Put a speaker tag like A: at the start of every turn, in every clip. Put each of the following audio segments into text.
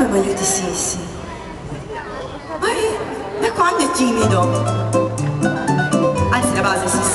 A: mi aiuti, sì. Da quando è timido? Anzi, la base, sì.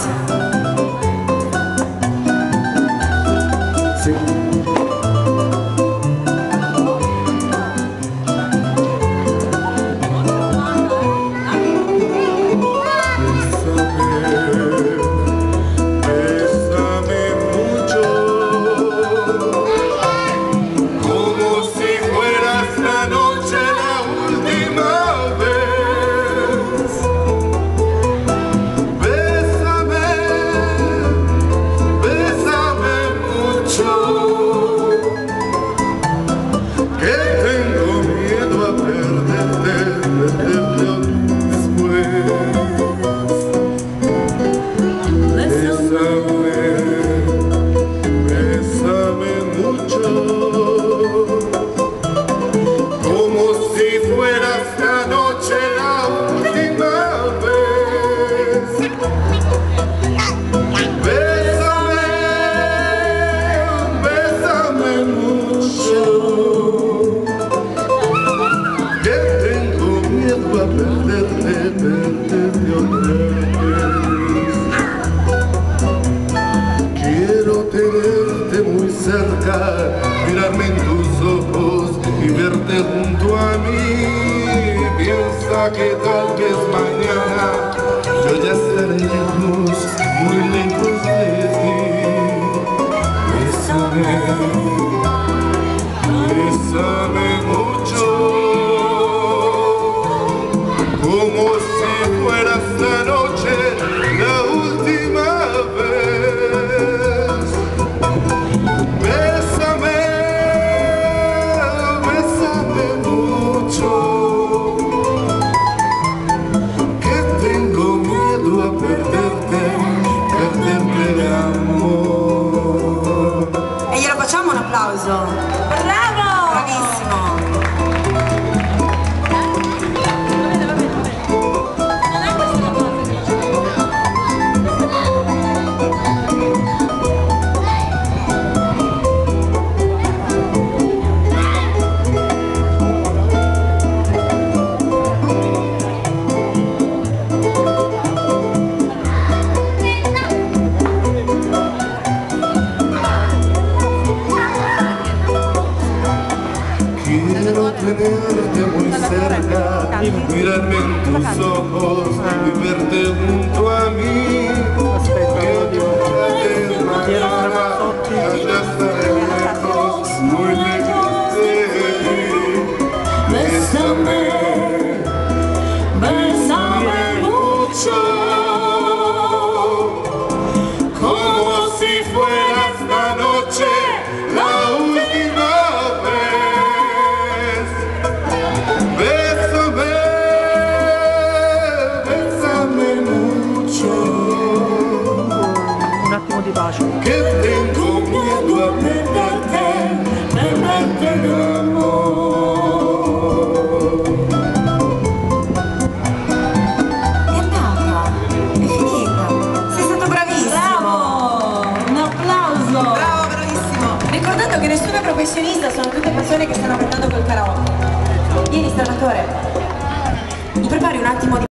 B: Quiero tenerte muy cerca, mirarme en tus ojos y verte junto a mí. Piensa que tal vez mañana yo ya estaré lejos, muy lejos de ti. Bésame, bésame mucho, como si fuera esta noche la última vez. Bésame, bésame mucho, que tengo miedo a perderte amor.
A: E glielo facciamo un applauso? Bravo! Bravissimo!
B: Quiero tenerte muy cerca, mirarme en tus ojos y verte junto a mí. Ya estaré lejos, muy lejos de ti. Bésame, bésame mucho, como si fuera esta noche la última vez. Bésame, bésame mucho,
C: Un attimo di pace.
B: que tengo miedo a perderte amor.
A: È andata, è finita. Sei stato bravissimo.
D: Bravo! Un applauso!
A: Bravo, bravissimo.
D: Ricordando che nessuno è professionista, sono tutte persone che stanno cantando col karaoke. Vieni, Salvatore.
A: Mi prepari un attimo di